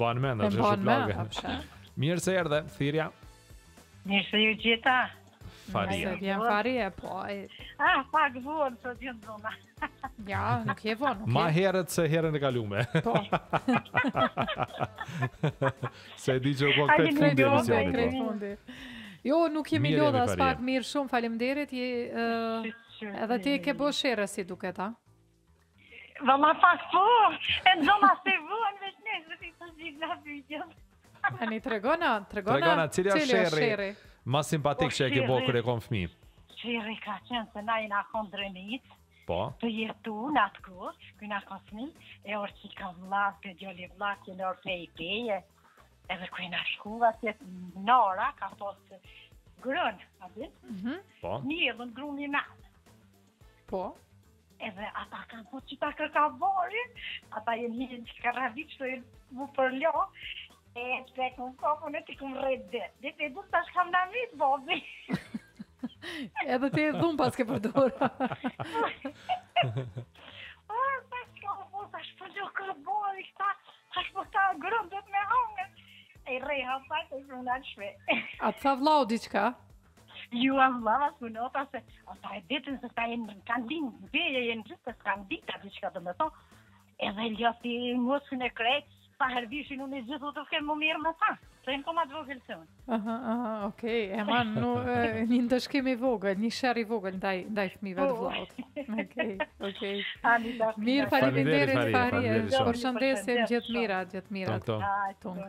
Ban mend atë shuplagën. Mirë se erdhe, thirrja. Mirë se ju gjeta. Faria. Se vjen Faria, po. Pak vonë sot jam zona. Ja, nuk je vonë. Ma herët se herën e kalume. Po. Se di që po këtë fundi emisioni. Jo, nuk jemi Mirë lodha, jemi, s'pak Faria. mirë, shumë faleminderit. Edhe ti ke bo shere si duket, a? Valla pak po, e në zona se vonë, veç nesër ti të gjithë nga pyetjen. Ani tregona, Tregona, cili është sherri? sherri ma simpatik që e ke bo kër e kon fëmi? Sherri ka qenë se na jena konë dremit, Po, të jetu në atë kohë, këna konë fëmi, e orë që ka vlak, të gjoli vlak, e në orë pej peje, edhe këna shkuva, se nara ka posë grën, a dit? po. Një edhe në gruni me. Po. Edhe ata kanë po që ta kërkavori, ata jenë hinë që ka radit që e mu përlo, e të këmë kopën e të këmë rejtë dhe. Dhe të du të shkam në mitë, bobi. Edhe ti e dhun pas ke përdora. Ta shkam po, ta shpëllo kërbori, ta shpëta grëndët me hangën. E reha sa të shumë në shpe. A të tha vlau diqka? Ju a vlava së nota se ata e ditën se ta jenë kanë dinë, veje jenë gjithë se s'kanë ditë atë që ka të më thonë. Edhe ljoti ngosën e krejtë, pa hervishin unë i gjithë të kemë më mirë me ta. Se në koma të vogël të unë. Aha, okej. E man, një ndëshkim i vogël, një sherr i vogël ndaj fëmijëve të vllaut. Okej. Mirë, faleminderit Faria. Përshëndesim, gjithë mira. Ton.